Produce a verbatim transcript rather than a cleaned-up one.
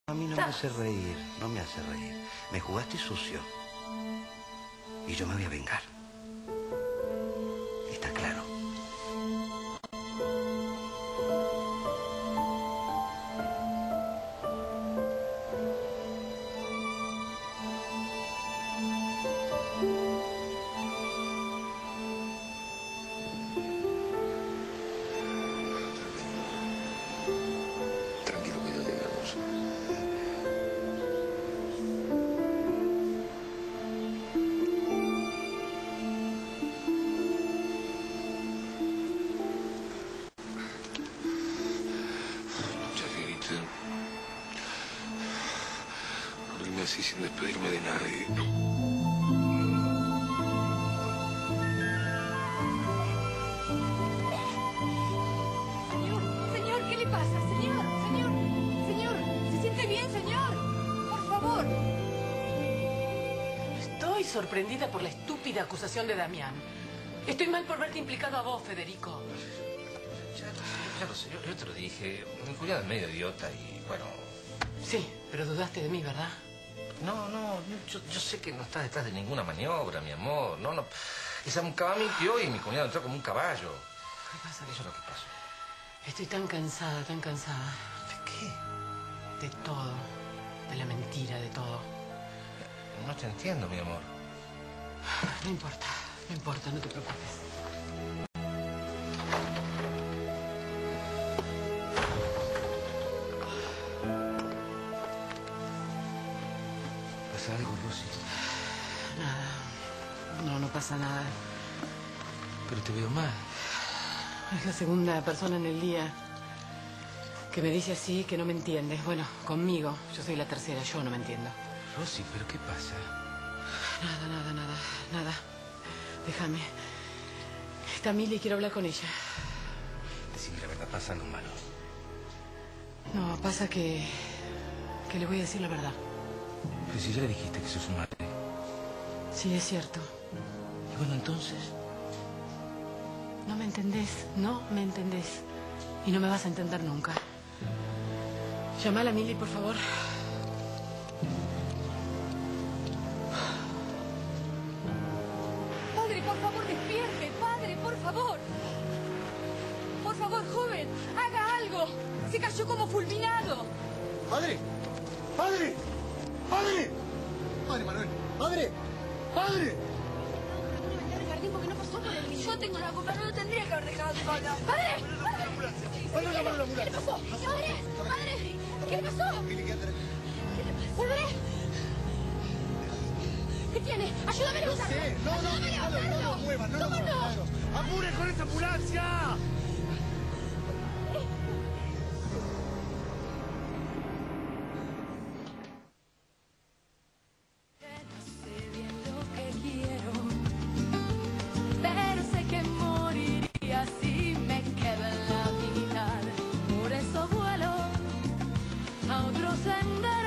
A mí no me hace reír, no me hace reír. Me jugaste sucio. Y yo me voy a vengar. Está claro. Tranquilo, que ya llegamos. Chacarita, por irme así sin despedirme de nadie. Señor, ¿qué le pasa? Señor, señor, señor, ¿se siente bien, señor? Por favor. Estoy sorprendida por la estúpida acusación de Damián. Estoy mal por verte implicado a vos, Federico. Ya, ya lo sé, yo, yo te lo dije. Mi cuñado es medio idiota y, bueno... Sí, pero dudaste de mí, ¿verdad? No, no, yo, yo sé que no estás detrás de ninguna maniobra, mi amor. No, no. Esa mucama mintió y mi cuñado entró como un caballo. ¿Qué pasa? Eso es lo que pasó. Estoy tan cansada, tan cansada. ¿De qué? De todo. De la mentira, de todo. No te entiendo, mi amor. No importa, no importa, no te preocupes. ¿Pasa algo, Rosy? Nada. No, no pasa nada. Pero te veo mal. Es la segunda persona en el día que me dice así, que no me entiende. Bueno, conmigo. Yo soy la tercera, yo no me entiendo. Rosy, ¿pero qué pasa? Nada, nada, nada, nada. Déjame. Está Mili y quiero hablar con ella. Decime la verdad, pasa algo malo. No, pasa que... que le voy a decir la verdad. Pero si ya le dijiste que sos su madre. Sí, es cierto. Y bueno, entonces... No me entendés, no me entendés. Y no me vas a entender nunca. Llamala a Mili, por favor. Padre, por favor, despierte. Padre, por favor. Por favor, joven, haga algo. Se cayó como fulminado. ¡Padre! ¡Padre! ¡Padre! ¡Padre Manuel! ¡Padre! ¡Padre! Yo tengo la culpa, no lo tendría que haber dejado sola. ¡Padre! ¡Padre, llama a la ¿Qué le ambulancia! pasó? ¡Padre! ¡Padre! ¿Qué le pasó? Mili, quédate. ¡Padre! ¿Qué tiene? ¡Ayúdame a No levantarlo! sé, no, no, ¡Ayúdame a no, no, no levantarlo! lo muevas, no lo ¿Cómo muevas. no? ¡Apure con esta ambulancia! Sé bien lo que quiero, pero sé que moriría si me quedo en la mitad. Por eso vuelo a otro sendero.